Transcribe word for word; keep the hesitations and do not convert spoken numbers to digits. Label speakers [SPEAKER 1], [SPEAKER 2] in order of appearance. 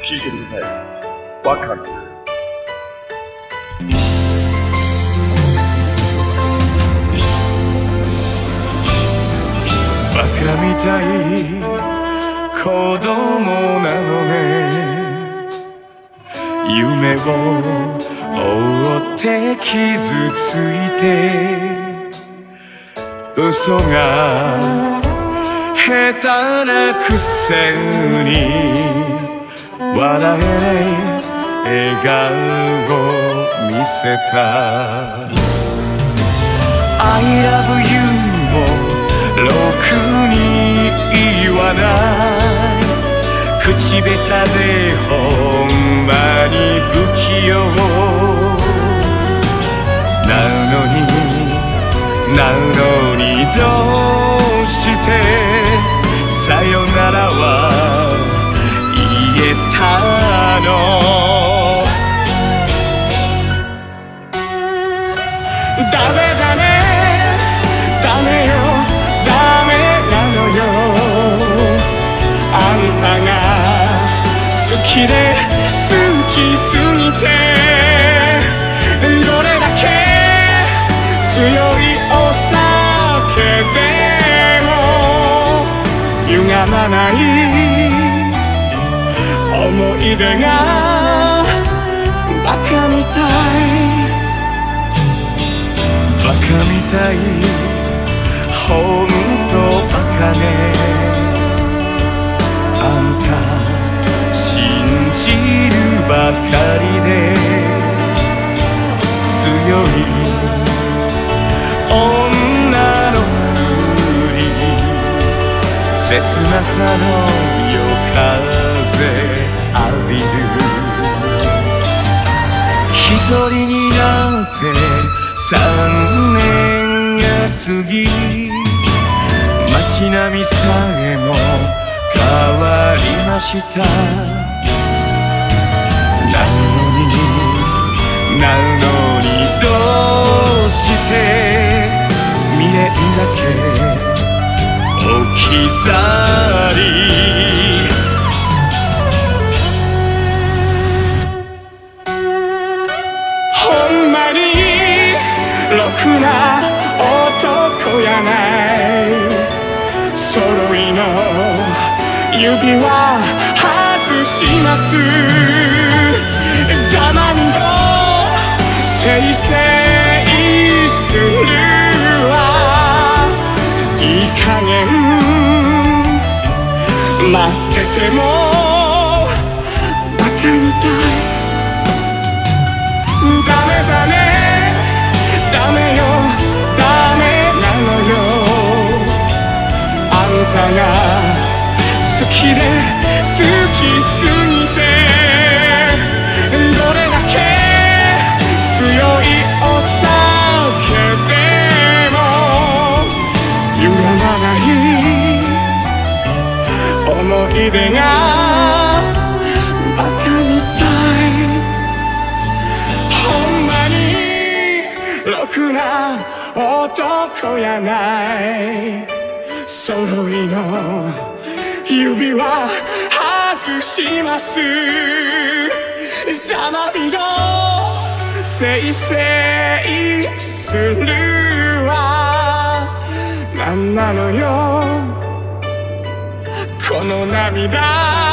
[SPEAKER 1] 聞いてください。バカな。
[SPEAKER 2] バカみたい子供なのね。夢を追って傷ついて嘘が下手なくせに笑えない笑顔を見せた I love you もろくに言わない口下手でほんまに不器用なのになのにどうしてさよならは言えたのダメだねダメよダメなのよあんたが好きで好きすぎてどれだけ強いお酒でも歪まない思い出がバカみたいバカみたいほんとバカねあんた信じるばかりで強い女のふり切なさの夜風浴びる一人になって三年が過ぎ街並みさえも変わりましたなのになのにどうして未練だけ置き去りほんまにろくな男やない揃いの指輪外しますざまみをせいせいするわいい加減待っててもバカみたいダメだねダメよダメなのよあんたが好きで好きすぎてどれだけ強いお酒でも歪まない思い出がバカみたいほんまにろくな男やない揃いの指輪外しますざまみのせいせいするわなんなのよこの涙